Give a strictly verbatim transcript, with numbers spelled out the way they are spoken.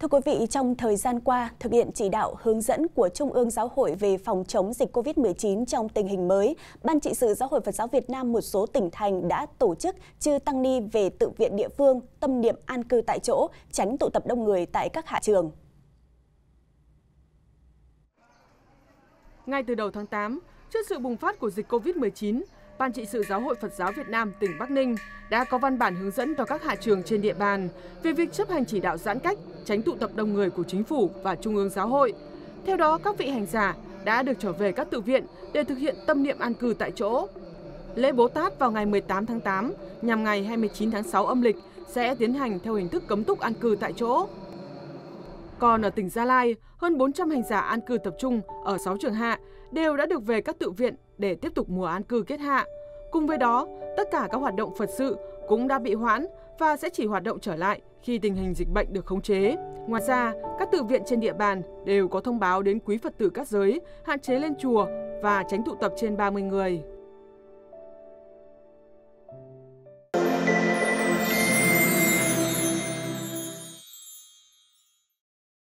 Thưa quý vị, trong thời gian qua, thực hiện chỉ đạo hướng dẫn của Trung ương Giáo hội về phòng chống dịch Covid mười chín trong tình hình mới, Ban trị sự Giáo hội Phật giáo Việt Nam một số tỉnh thành đã tổ chức chư tăng ni về tự viện địa phương, tâm niệm an cư tại chỗ, tránh tụ tập đông người tại các hạ trường. Ngay từ đầu tháng tám, trước sự bùng phát của dịch Covid mười chín, Ban trị sự Giáo hội Phật giáo Việt Nam tỉnh Bắc Ninh đã có văn bản hướng dẫn vào các hạ trường trên địa bàn về việc chấp hành chỉ đạo giãn cách, tránh tụ tập đông người của Chính phủ và Trung ương Giáo hội. Theo đó, các vị hành giả đã được trở về các tự viện để thực hiện tâm niệm an cư tại chỗ. Lễ Bố Tát vào ngày mười tám tháng tám, nhằm ngày hai mươi chín tháng sáu âm lịch sẽ tiến hành theo hình thức cấm túc an cư tại chỗ. Còn ở tỉnh Gia Lai, hơn bốn trăm hành giả an cư tập trung ở sáu trường hạ đều đã được về các tự viện để tiếp tục mùa an cư kết hạ. Cùng với đó, tất cả các hoạt động Phật sự cũng đã bị hoãn và sẽ chỉ hoạt động trở lại khi tình hình dịch bệnh được khống chế. Ngoài ra, các tự viện trên địa bàn đều có thông báo đến quý Phật tử các giới hạn chế lên chùa và tránh tụ tập trên ba mươi người.